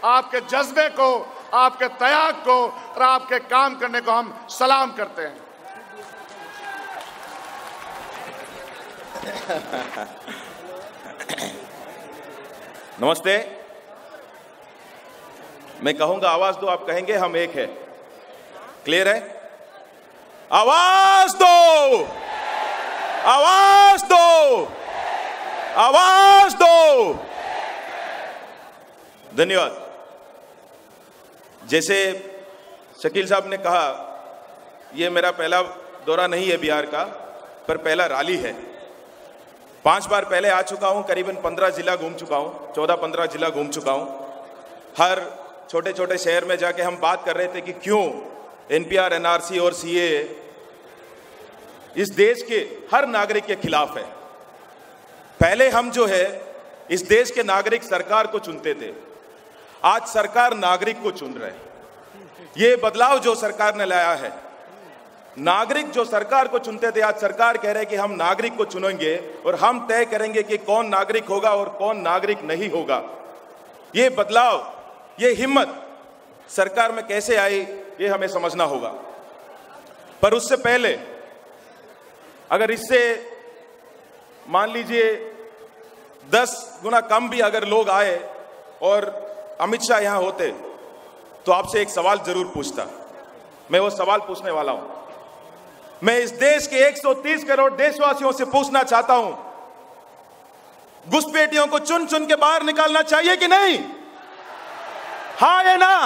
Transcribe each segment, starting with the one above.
आपके जज्बे को, आपके त्याग को और आपके काम करने को हम सलाम करते हैं। नमस्ते। मैं कहूंगा आवाज दो, आप कहेंगे हम एक है। क्लियर है? आवाज दो, आवाज दो, आवाज दो। धन्यवाद। जैसे शकील साहब ने कहा, यह मेरा पहला दौरा नहीं है बिहार का, पर पहला रैली है। 5 बार पहले आ चुका हूं, करीबन 15 जिला घूम चुका हूं, 14-15 जिला घूम चुका हूं। हर छोटे छोटे शहर में जाके हम बात कर रहे थे कि क्यों एनपीआर, एनआरसी और सीएए इस देश के हर नागरिक के खिलाफ है। पहले हम जो है इस देश के नागरिक सरकार को चुनते थे, आज सरकार नागरिक को चुन रहे हैं। ये बदलाव जो सरकार ने लाया है, नागरिक जो सरकार को चुनते थे, आज सरकार कह रहे हैं कि हम नागरिक को चुनेंगे और हम तय करेंगे कि कौन नागरिक होगा और कौन नागरिक नहीं होगा। ये बदलाव, ये हिम्मत सरकार में कैसे आई, ये हमें समझना होगा। पर उससे पहले अगर इससे मान लीजिए 10 गुना कम भी अगर लोग आए और अमित शाह यहां होते, तो आपसे एक सवाल जरूर पूछता। मैं वो सवाल पूछने वाला हूं। मैं इस देश के 130 करोड़ देशवासियों से पूछना चाहता हूं, घुसपैठियों को चुन चुन के बाहर निकालना चाहिए कि नहीं? हां या ना?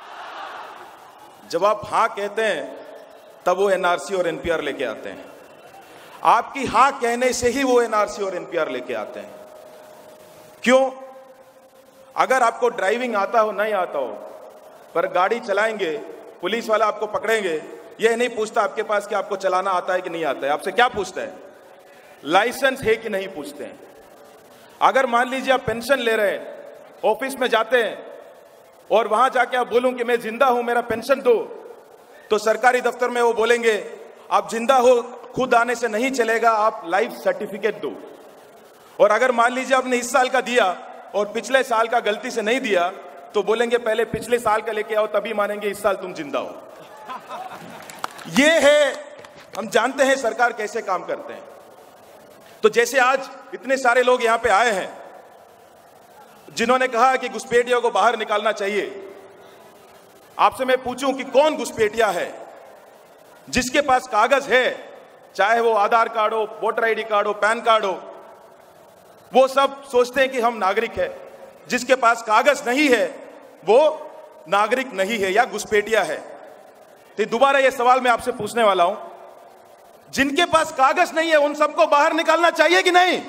जब आप हां कहते हैं तब वो एनआरसी और एनपीआर लेके आते हैं। आपकी हां कहने से ही वो एनआरसी और एनपीआर लेके आते हैं। क्यों? अगर आपको ड्राइविंग आता हो, नहीं आता हो, पर गाड़ी चलाएंगे, पुलिस वाला आपको पकड़ेंगे, यह नहीं पूछता आपके पास कि आपको चलाना आता है कि नहीं आता है। आपसे क्या पूछता है? लाइसेंस है कि नहीं पूछते हैं। अगर मान लीजिए आप पेंशन ले रहे हैं, ऑफिस में जाते हैं और वहां जाके आप बोलूं कि मैं जिंदा हूं, मेरा पेंशन दो, तो सरकारी दफ्तर में वो बोलेंगे आप जिंदा हो, खुद आने से नहीं चलेगा, आप लाइफ सर्टिफिकेट दो। और अगर मान लीजिए आपने इस साल का दिया और पिछले साल का गलती से नहीं दिया, तो बोलेंगे पहले पिछले साल का लेके आओ, तभी मानेंगे इस साल तुम जिंदा हो। ये है, हम जानते हैं सरकार कैसे काम करते हैं। तो जैसे आज इतने सारे लोग यहां पे आए हैं जिन्होंने कहा कि घुसपैठियों को बाहर निकालना चाहिए, आपसे मैं पूछूं कि कौन घुसपैठिया है? जिसके पास कागज है, चाहे वो आधार कार्ड हो, वोटर आईडी कार्ड हो, पैन कार्ड हो, वो सब सोचते हैं कि हम नागरिक है। जिसके पास कागज नहीं है वो नागरिक नहीं है या घुसपैठिया है। तो दोबारा ये सवाल मैं आपसे पूछने वाला हूं, जिनके पास कागज नहीं है उन सबको बाहर निकालना चाहिए कि नहीं?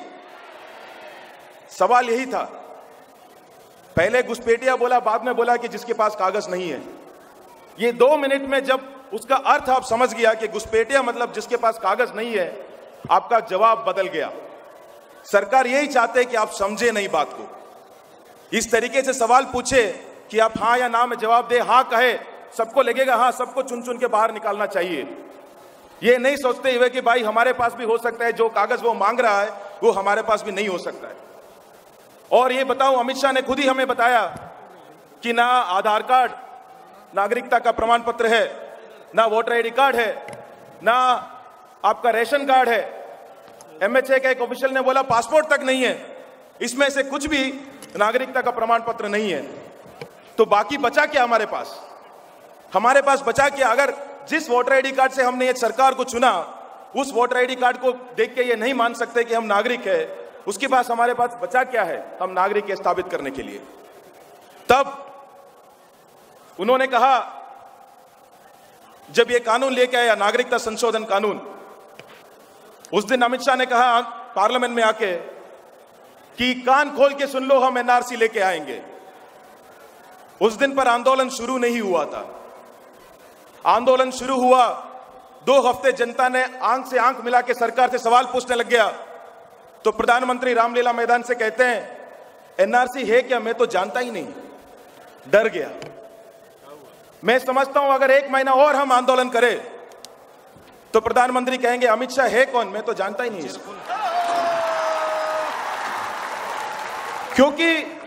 सवाल यही था। पहले घुसपैठिया बोला, बाद में बोला कि जिसके पास कागज नहीं है। ये 2 मिनट में जब उसका अर्थ आप समझ गया कि घुसपैठिया मतलब जिसके पास कागज नहीं है, आपका जवाब बदल गया। सरकार यही चाहते हैं कि आप समझे नहीं बात को। इस तरीके से सवाल पूछे कि आप हां या ना में जवाब दे, हां कहे, सबको लगेगा हां, सबको चुन चुन के बाहर निकालना चाहिए। ये नहीं सोचते हुए कि भाई हमारे पास भी हो सकता है, जो कागज वो मांग रहा है वो हमारे पास भी नहीं हो सकता है। और ये बताओ, अमित शाह ने खुद ही हमें बताया कि ना आधार कार्ड नागरिकता का प्रमाण पत्र है, ना वोटर आईडी कार्ड है, ना आपका रेशन कार्ड है। एमएचए का एक ऑफिशियल ने बोला पासपोर्ट तक नहीं है। इसमें से कुछ भी नागरिकता का प्रमाण पत्र नहीं है। तो बाकी बचा क्या हमारे पास? हमारे पास बचा क्या? अगर जिस वोटर आईडी कार्ड से हमने ये सरकार को चुना, उस वोटर आईडी कार्ड को देख के ये नहीं मान सकते कि हम नागरिक है, उसके पास हमारे पास बचा क्या है हम नागरिक के स्थापित करने के लिए? तब उन्होंने कहा, जब ये कानून लेके आया नागरिकता संशोधन कानून, उस दिन अमित शाह ने कहा पार्लियामेंट में आके कि कान खोल के सुन लो, हम एनआरसी लेके आएंगे। उस दिन पर आंदोलन शुरू नहीं हुआ था। आंदोलन शुरू हुआ, 2 हफ्ते जनता ने आंख से आंख मिला के सरकार से सवाल पूछने लग गया। तो प्रधानमंत्री रामलीला मैदान से कहते हैं एनआरसी है क्या? मैं तो जानता ही नहीं, डर गया। मैं समझता हूं अगर 1 महीना और हम आंदोलन करें तो प्रधानमंत्री कहेंगे अमित शाह है कौन? मैं तो जानता ही नहीं इसको। क्योंकि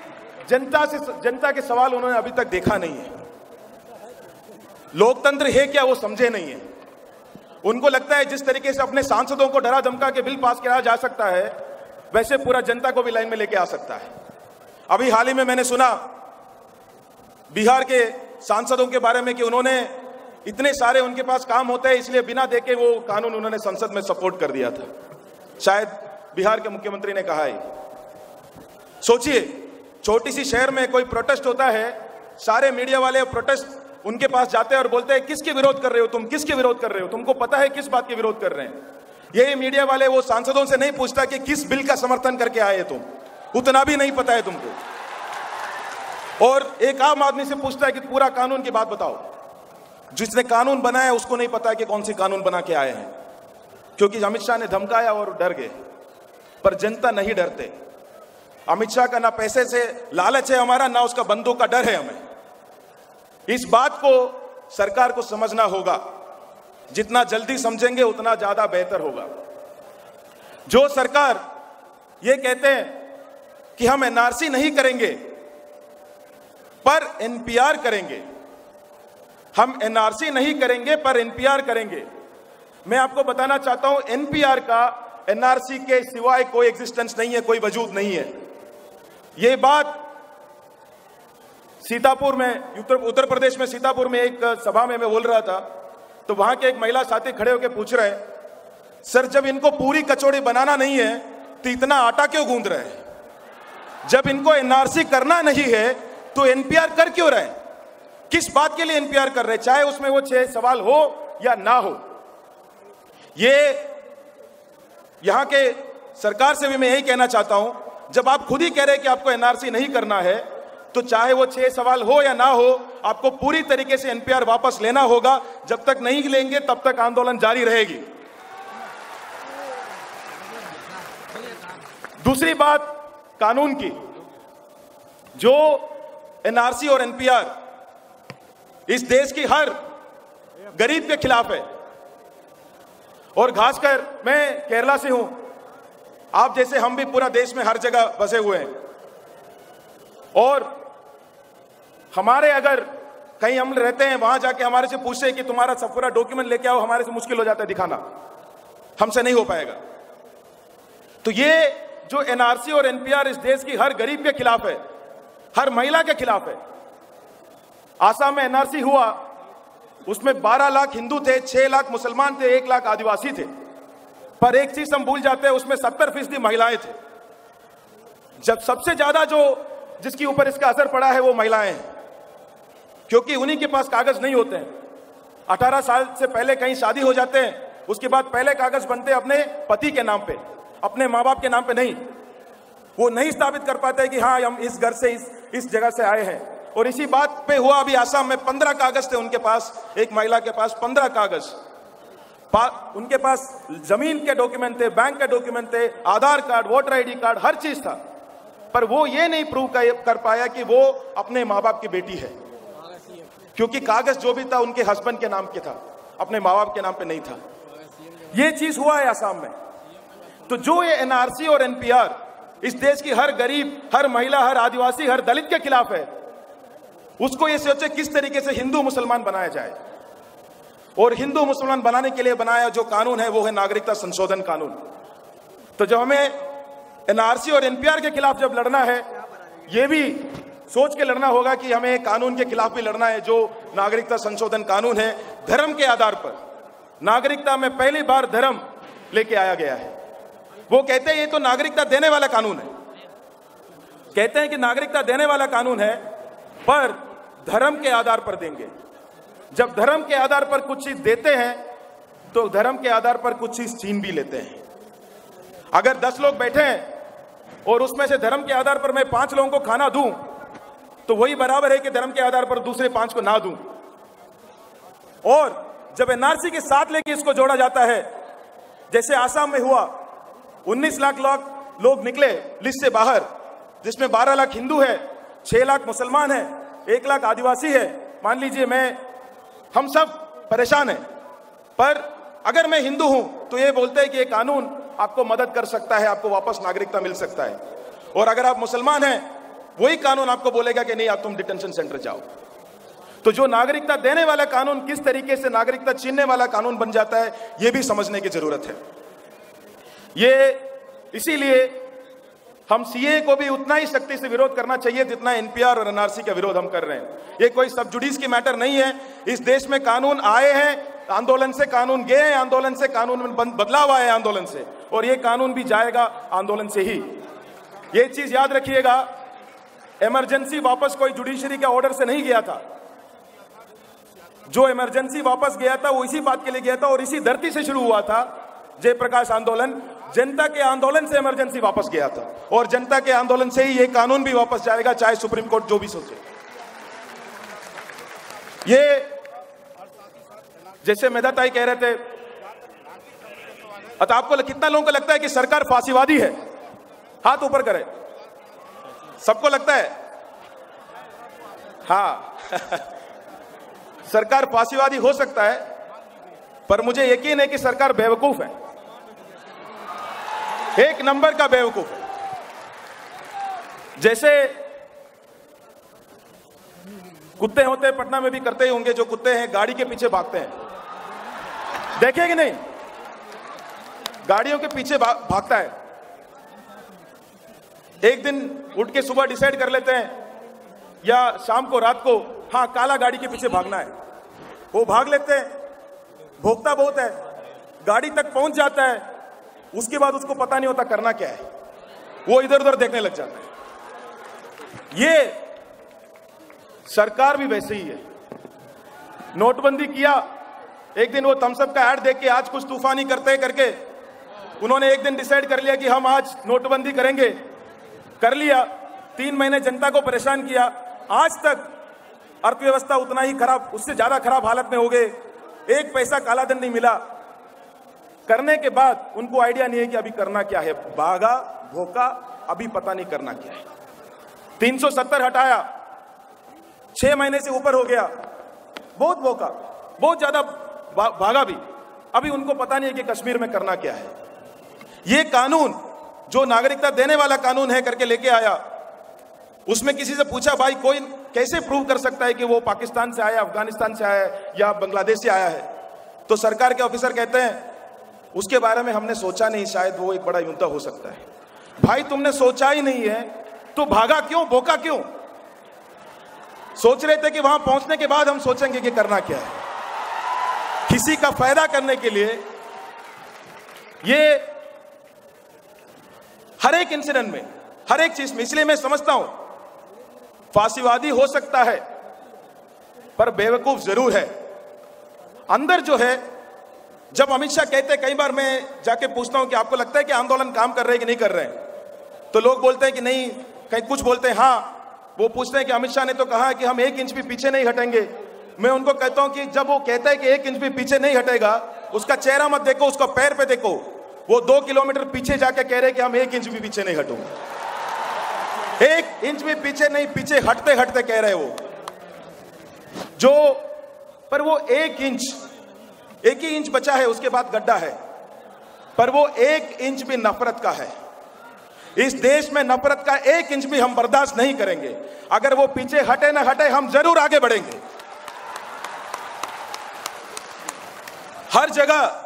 जनता के सवाल उन्होंने अभी तक देखा नहीं है। लोकतंत्र है क्या वो समझे नहीं है। उनको लगता है जिस तरीके से अपने सांसदों को डरा धमका के बिल पास किया जा सकता है, वैसे पूरा जनता को भी लाइन में लेके आ सकता है। अभी हाल ही में मैंने सुना बिहार के सांसदों के बारे में कि उन्होंने इतने सारे उनके पास काम होते हैं, इसलिए बिना देखे वो कानून उन्होंने संसद में सपोर्ट कर दिया था। शायद बिहार के मुख्यमंत्री ने कहा है। सोचिए, छोटी सी शहर में कोई प्रोटेस्ट होता है, सारे मीडिया वाले प्रोटेस्ट उनके पास जाते हैं और बोलते हैं किसके विरोध कर रहे हो तुम, किसके विरोध कर रहे हो, तुमको पता है किस बात के विरोध कर रहे हैं। यही मीडिया वाले वो सांसदों से नहीं पूछता कि किस बिल का समर्थन करके आए तुम, उतना भी नहीं पता है तुमको। और एक आम आदमी से पूछता है कि पूरा कानून की बात बताओ। जिसने कानून बनाया उसको नहीं पता कि कौन सी कानून बना के आए हैं, क्योंकि अमित शाह ने धमकाया और डर गए। पर जनता नहीं डरते। अमित शाह का ना पैसे से लालच है हमारा, ना उसका बंदूक का डर है हमें। इस बात को सरकार को समझना होगा। जितना जल्दी समझेंगे उतना ज्यादा बेहतर होगा। जो सरकार ये कहते हैं कि हम एनआरसी नहीं करेंगे पर एनपीआर करेंगे, हम एनआरसी नहीं करेंगे पर एनपीआर करेंगे। मैं आपको बताना चाहता हूं, एनपीआर का एनआरसी के सिवाय कोई एग्जिस्टेंस नहीं है, कोई वजूद नहीं है। ये बात सीतापुर में, उत्तर प्रदेश में सीतापुर में एक सभा में मैं बोल रहा था, तो वहां के एक महिला साथी खड़े होकर पूछ रहे हैं, सर जब इनको पूरी कचौड़ी बनाना नहीं है तो इतना आटा क्यों गूंद रहे हैं? जब इनको एनआरसी करना नहीं है तो एनपीआर कर क्यों रहे हैं? किस बात के लिए एनपीआर कर रहे हैं, चाहे उसमें वो 6 सवाल हो या ना हो। ये यहां के सरकार से भी मैं यही कहना चाहता हूं, जब आप खुद ही कह रहे हैं कि आपको एनआरसी नहीं करना है, तो चाहे वो 6 सवाल हो या ना हो, आपको पूरी तरीके से एनपीआर वापस लेना होगा। जब तक नहीं लेंगे तब तक आंदोलन जारी रहेगी। दूसरी बात कानून की, जो एनआरसी और एनपीआर इस देश की हर गरीब के खिलाफ है। और खासकर मैं केरला से हूं, आप जैसे हम भी पूरा देश में हर जगह बसे हुए हैं, और हमारे अगर कहीं हम रहते हैं, वहां जाके हमारे से पूछे कि तुम्हारा सब पूरा डॉक्यूमेंट लेके आओ, हमारे से मुश्किल हो जाता है दिखाना, हमसे नहीं हो पाएगा। तो ये जो एनआरसी और एनपीआर इस देश की हर गरीब के खिलाफ है, हर महिला के खिलाफ है। आसाम में एनआरसी हुआ, उसमें 12 लाख हिंदू थे, 6 लाख मुसलमान थे, 1 लाख आदिवासी थे। पर एक चीज हम भूल जाते हैं, उसमें 70% महिलाएं थे। जब सबसे ज्यादा जो जिसके ऊपर इसका असर पड़ा है वो महिलाएं हैं, क्योंकि उन्हीं के पास कागज नहीं होते हैं। 18 साल से पहले कहीं शादी हो जाते हैं, उसके बाद पहले कागज बनते हैं अपने पति के नाम पे, अपने माँ बाप के नाम पे नहीं। वो नहीं स्थापित कर पाते कि हाँ हम इस घर से इस जगह से आए हैं। और इसी बात पे हुआ अभी आसाम में 15 कागज थे उनके पास, एक महिला के पास 15 कागज, उनके पास जमीन के डॉक्यूमेंट थे, बैंक के डॉक्यूमेंट थे, Aadhaar card, voter ID card, हर चीज था। पर वो ये नहीं प्रूव कर पाया कि वो अपने माँ बाप की बेटी है, क्योंकि कागज जो भी था उनके हस्बैंड के नाम के था, अपने माँ बाप के नाम पे नहीं था। ये चीज हुआ है आसाम में। तो जो ये एनआरसी और एनपीआर इस देश की हर गरीब, हर महिला, हर आदिवासी, हर दलित के खिलाफ है, उसको ये सोचे किस तरीके से हिंदू मुसलमान बनाया जाए। और हिंदू मुसलमान बनाने के लिए बनाया जो कानून है वो है नागरिकता संशोधन कानून। तो जब हमें एनआरसी और एनपीआर के खिलाफ जब लड़ना है, ये भी सोच के लड़ना होगा कि हमें कानून के खिलाफ भी लड़ना है जो नागरिकता संशोधन कानून है। धर्म के आधार पर नागरिकता में पहली बार धर्म लेके आया गया है। वो कहते हैं ये तो नागरिकता देने वाला कानून है, कहते हैं कि नागरिकता देने वाला कानून है, पर धर्म के आधार पर देंगे। जब धर्म के आधार पर कुछ चीज देते हैं तो धर्म के आधार पर कुछ चीज छीन भी लेते हैं। अगर 10 लोग बैठे हैं और उसमें से धर्म के आधार पर मैं 5 लोगों को खाना दूं, तो वही बराबर है कि धर्म के आधार पर दूसरे 5 को ना दूं। और जब एनआरसी के साथ लेके इसको जोड़ा जाता है, जैसे आसाम में हुआ, 19 लाख लोग निकले लिस्ट से बाहर, जिसमें 12 लाख हिंदू है, 6 लाख मुसलमान है, 1 लाख आदिवासी है। मान लीजिए हम सब परेशान हैं, पर अगर मैं हिंदू हूं तो ये बोलते हैं कि ये कानून आपको मदद कर सकता है, आपको वापस नागरिकता मिल सकता है। और अगर आप मुसलमान हैं वही कानून आपको बोलेगा कि नहीं, आप तुम डिटेंशन सेंटर जाओ। तो जो नागरिकता देने वाला कानून किस तरीके से नागरिकता छीनने वाला कानून बन जाता है, यह भी समझने की जरूरत है। ये इसीलिए हम सीए को भी उतना ही सख्ती से विरोध करना चाहिए जितना एनपीआर और एनआरसी का विरोध हम कर रहे हैं। ये कोई सब जुडिस की मैटर नहीं है। इस देश में कानून आए हैं आंदोलन से, कानून गए हैं आंदोलन से, कानून में बदलाव आए आंदोलन से, और ये कानून भी जाएगा आंदोलन से ही। ये चीज याद रखिएगा, इमरजेंसी वापस कोई जुडिशरी के ऑर्डर से नहीं गया था। जो इमरजेंसी वापस गया था वो इसी बात के लिए गया था, और इसी धरती से शुरू हुआ था जयप्रकाश आंदोलन। जनता के आंदोलन से इमरजेंसी वापस गया था, और जनता के आंदोलन से ही ये कानून भी वापस जाएगा, चाहे सुप्रीम कोर्ट जो भी सोचे। ये जैसे मेधाताई कह रहे थे, अच्छा आपको कितना लोगों को लगता है कि सरकार फांसीवादी है? हाथ ऊपर करे। सबको लगता है? हाँ सरकार फांसीवादी हो सकता है, पर मुझे यकीन है कि सरकार बेवकूफ है, एक नंबर का बेवकूफ है। जैसे कुत्ते होते हैं, पटना में भी करते ही होंगे, जो कुत्ते हैं गाड़ी के पीछे भागते हैं, देखे कि नहीं? गाड़ियों के पीछे भागता है। एक दिन उठ के सुबह डिसाइड कर लेते हैं या शाम को रात को, हाँ काला गाड़ी के पीछे भागना है, वो भाग लेते हैं। भोगता बहुत है, गाड़ी तक पहुंच जाता है, उसके बाद उसको पता नहीं होता करना क्या है, वो इधर उधर देखने लग जाता है। ये सरकार भी वैसे ही है। नोटबंदी किया, एक दिन वो थम्सअप का ऐड देख के आज कुछ तूफानी करते हैं करके उन्होंने एक दिन डिसाइड कर लिया कि हम आज नोटबंदी करेंगे, कर लिया। 3 महीने जनता को परेशान किया, आज तक अर्थव्यवस्था उतना ही खराब, उससे ज्यादा खराब हालत में हो गए, एक पैसा काला धन नहीं मिला। करने के बाद उनको आइडिया नहीं है कि अभी करना क्या है, भागा भोका, अभी पता नहीं करना क्या है। 370 हटाया, 6 महीने से ऊपर हो गया, बहुत भोका, बहुत ज्यादा भागा भी, अभी उनको पता नहीं है कि कश्मीर में करना क्या है। ये कानून जो नागरिकता देने वाला कानून है करके लेके आया, उसमें किसी से पूछा भाई कोई कैसे प्रूव कर सकता है कि वो पाकिस्तान से आया, अफगानिस्तान से आया है या बांग्लादेश से आया है? तो सरकार के ऑफिसर कहते हैं उसके बारे में हमने सोचा नहीं, शायद वो एक बड़ा मुद्दा हो सकता है। भाई तुमने सोचा ही नहीं है तो भागा क्यों, भोका क्यों? सोच रहे थे कि वहां पहुंचने के बाद हम सोचेंगे कि करना क्या है। किसी का फायदा करने के लिए ये हर एक इंसिडेंट में, हर एक चीज में, इसलिए मैं समझता हूं फांसीवादी हो सकता है पर बेवकूफ जरूर है। अंदर जो है, जब अमित शाह कहते हैं, कई बार मैं जाके पूछता हूं कि आपको लगता है कि आंदोलन काम कर रहे हैं कि नहीं कर रहे हैं, तो लोग बोलते हैं कि नहीं, कहीं कुछ बोलते हैं हाँ। वो पूछते हैं कि अमित शाह ने तो कहा है कि हम 1 इंच भी पीछे नहीं हटेंगे। मैं उनको कहता हूं कि जब वो कहता है कि 1 इंच भी पीछे नहीं हटेगा, उसका चेहरा मत देखो, उसका पैर पे देखो। वो 2 किलोमीटर पीछे जाके कह रहे कि हम 1 इंच भी पीछे नहीं हटूंगे। 1 इंच भी पीछे नहीं, पीछे हटते हटते कह रहे वो जो, पर वो 1 ही इंच बचा है, उसके बाद गड्ढा है, पर वो 1 इंच भी नफरत का है। इस देश में नफरत का 1 इंच भी हम बर्दाश्त नहीं करेंगे। अगर वो पीछे हटे ना हटे, हम जरूर आगे बढ़ेंगे। हर जगह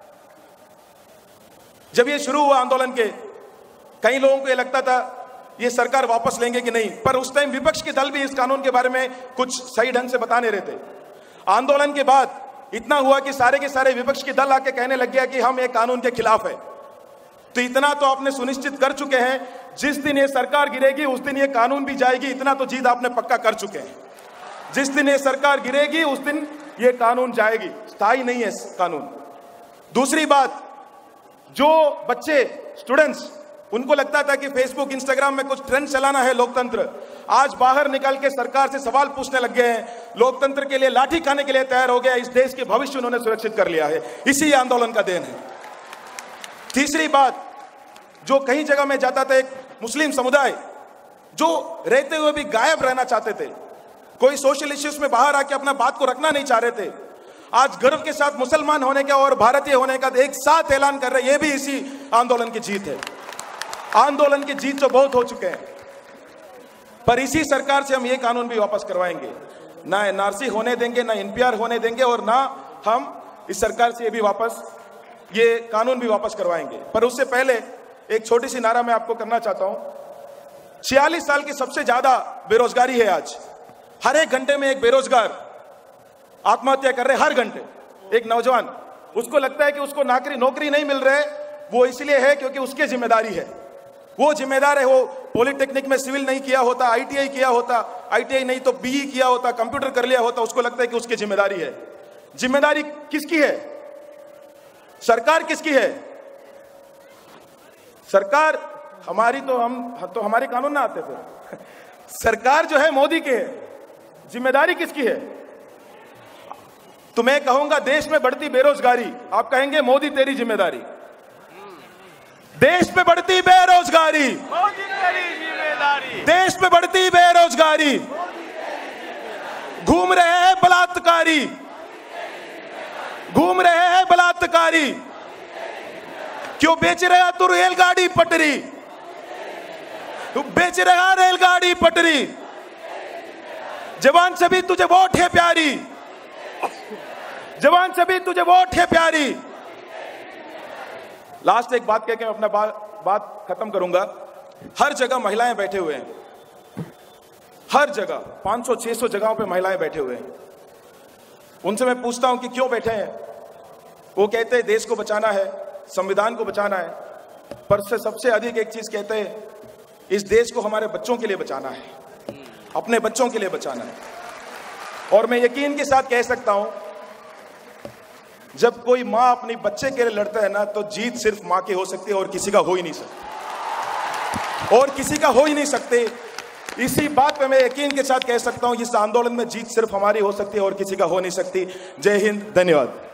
जब ये शुरू हुआ आंदोलन के, कई लोगों को ये लगता था ये सरकार वापस लेंगे कि नहीं, पर उस टाइम विपक्ष के दल भी इस कानून के बारे में कुछ सही ढंग से बता नहीं रहे थे। आंदोलन के बाद इतना हुआ कि सारे के सारे विपक्ष के दल आके कहने लग गया कि हम एक कानून के खिलाफ है। तो इतना तो आपने सुनिश्चित कर चुके हैं, जिस दिन ये सरकार गिरेगी उस दिन ये कानून भी जाएगी, इतना तो जीत आपने पक्का कर चुके हैं। जिस दिन ये सरकार गिरेगी उस दिन ये कानून जाएगी, स्थायी नहीं है कानून। दूसरी बात, जो बच्चे स्टूडेंट्स, उनको लगता था कि फेसबुक इंस्टाग्राम में कुछ ट्रेंड चलाना है लोकतंत्र, आज बाहर निकल के सरकार से सवाल पूछने लग गए हैं, लोकतंत्र के लिए लाठी खाने के लिए तैयार हो गया। इस देश के भविष्य उन्होंने सुरक्षित कर लिया है, इसी आंदोलन का देन है। तीसरी बात, जो कई जगह में जाता था, एक मुस्लिम समुदाय जो रहते हुए भी गायब रहना चाहते थे, कोई सोशल इश्यूज में बाहर आके अपना बात को रखना नहीं चाह रहे थे, आज गर्व के साथ मुसलमान होने का और भारतीय होने का एक साथ ऐलान कर रहे हैं। ये भी इसी आंदोलन की जीत है। आंदोलन की जीत तो बहुत हो चुके हैं। पर इसी सरकार से हम ये कानून भी वापस करवाएंगे, ना एनआरसी होने देंगे, ना एनपीआर होने देंगे, और ना हम इस सरकार से ये कानून भी वापस करवाएंगे। पर उससे पहले एक छोटी सी नारा मैं आपको करना चाहता हूं। 46 साल की सबसे ज्यादा बेरोजगारी है आज। हर एक घंटे में एक बेरोजगार आत्महत्या कर रहे, हर घंटे एक नौजवान। उसको लगता है कि उसको नौकरी नहीं मिल रहे, वो इसलिए है क्योंकि उसकी जिम्मेदारी है, वो जिम्मेदार है। वो पॉलिटेक्निक में सिविल नहीं किया होता, आईटीआई किया होता, आईटीआई नहीं तो बीई किया होता, कंप्यूटर कर लिया होता, उसको लगता है कि उसकी जिम्मेदारी है। जिम्मेदारी किसकी है? सरकार किसकी है? सरकार हमारी तो हमारे कानून ना आते फिर। सरकार जो है मोदी के है। जिम्मेदारी किसकी है? तो मैं कहूंगा देश में बढ़ती बेरोजगारी, आप कहेंगे मोदी तेरी जिम्मेदारी। देश में बढ़ती बेरोजगारी, मोदी तेरी जिम्मेदारी। देश में बढ़ती बेरोजगारी, घूम रहे हैं बलात्कारी, घूम रहे हैं बलात्कारी। क्यों बेच रहा तू रेलगाड़ी पटरी? तू बेच रहा रेलगाड़ी पटरी। जवान से भी तुझे वोट है प्यारी, जवान से भी तुझे वोट है प्यारी। लास्ट एक बात कह के मैं अपना बात खत्म करूंगा। हर जगह महिलाएं बैठे हुए हैं, हर जगह 500-600 जगहों पे महिलाएं बैठे हुए हैं। उनसे मैं पूछता हूं कि क्यों बैठे हैं? वो कहते हैं देश को बचाना है, संविधान को बचाना है, पर से सबसे अधिक एक चीज कहते हैं, इस देश को हमारे बच्चों के लिए बचाना है, अपने बच्चों के लिए बचाना है। और मैं यकीन के साथ कह सकता हूं, जब कोई मां अपनी बच्चे के लिए लड़ता है ना, तो जीत सिर्फ मां की हो सकती है और किसी का हो ही नहीं सकती, और किसी का हो ही नहीं सकते। इसी बात पे मैं यकीन के साथ कह सकता हूं, इस आंदोलन में जीत सिर्फ हमारी हो सकती है और किसी का हो नहीं सकती। जय हिंद, धन्यवाद।